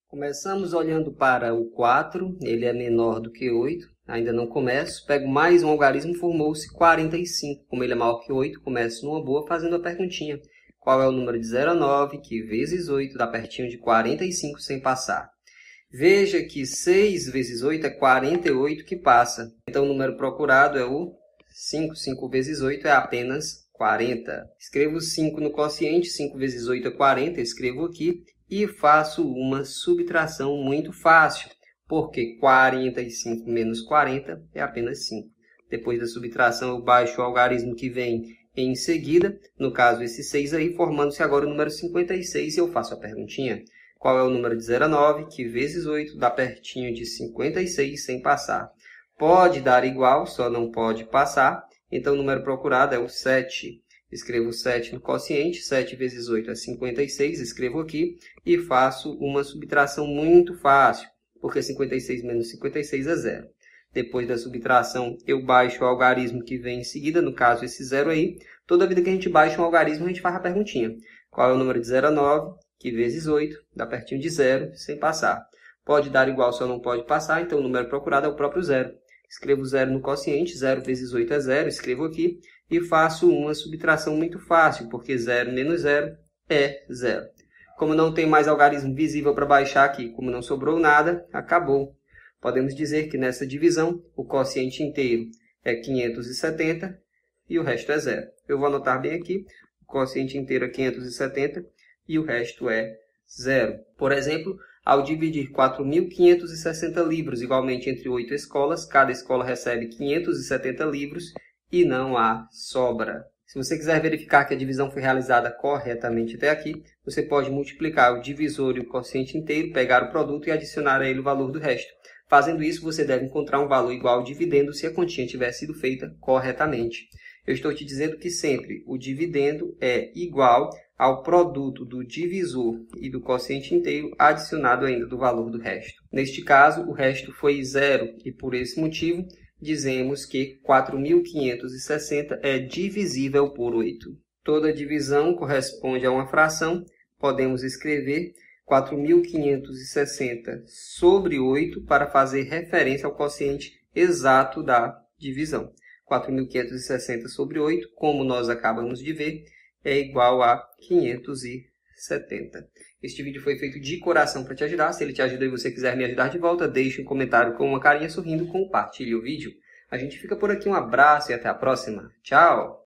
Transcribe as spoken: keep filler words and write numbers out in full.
Começamos olhando para o quatro, ele é menor do que oito, ainda não começo. Pego mais um algarismo, formou-se quarenta e cinco. Como ele é maior que oito, começo numa boa fazendo a perguntinha. Qual é o número de zero a nove, que vezes oito dá pertinho de quarenta e cinco sem passar? Veja que seis vezes oito é quarenta e oito que passa. Então o número procurado é o cinco. cinco vezes oito é apenas quarenta. Escrevo cinco no quociente, cinco vezes oito é quarenta, escrevo aqui. E faço uma subtração muito fácil, porque quarenta e cinco menos quarenta é apenas cinco. Depois da subtração, eu baixo o algarismo que vem em seguida, no caso esse seis aí, formando-se agora o número cinquenta e seis, e eu faço a perguntinha. Qual é o número de zero a nove, que vezes oito dá pertinho de cinquenta e seis sem passar? Pode dar igual, só não pode passar, então o número procurado é o sete. Escrevo sete no quociente, sete vezes oito é cinquenta e seis, escrevo aqui e faço uma subtração muito fácil, porque cinquenta e seis menos cinquenta e seis é zero. Depois da subtração, eu baixo o algarismo que vem em seguida, no caso esse zero aí. Toda vida que a gente baixa um algarismo, a gente faz a perguntinha. Qual é o número de zero a nove, que vezes oito dá pertinho de zero, sem passar? Pode dar igual, só não pode passar, então o número procurado é o próprio zero. Escrevo zero no quociente, zero vezes oito é zero, escrevo aqui e faço uma subtração muito fácil, porque zero menos zero é zero. Como não tem mais algarismo visível para baixar aqui, como não sobrou nada, acabou. Podemos dizer que nessa divisão, o quociente inteiro é quinhentos e setenta e o resto é zero. Eu vou anotar bem aqui, o quociente inteiro é quinhentos e setenta e o resto é zero. Por exemplo, ao dividir quatro mil quinhentos e sessenta livros igualmente entre oito escolas, cada escola recebe quinhentos e setenta livros e não há sobra. Se você quiser verificar que a divisão foi realizada corretamente até aqui, você pode multiplicar o divisor e o quociente inteiro, pegar o produto e adicionar a ele o valor do resto. Fazendo isso, você deve encontrar um valor igual ao dividendo se a continha tiver sido feita corretamente. Eu estou te dizendo que sempre o dividendo é igual ao produto do divisor e do quociente inteiro adicionado ainda do valor do resto. Neste caso, o resto foi zero e, por esse motivo, dizemos que quatro mil quinhentos e sessenta é divisível por oito. Toda divisão corresponde a uma fração. Podemos escrever quatro mil quinhentos e sessenta sobre oito para fazer referência ao quociente exato da divisão. quatro mil quinhentos e sessenta sobre oito, como nós acabamos de ver, é igual a quinhentos e setenta. Este vídeo foi feito de coração para te ajudar. Se ele te ajudou e você quiser me ajudar de volta, deixe um comentário com uma carinha sorrindo, compartilhe o vídeo. A gente fica por aqui, um abraço e até a próxima. Tchau!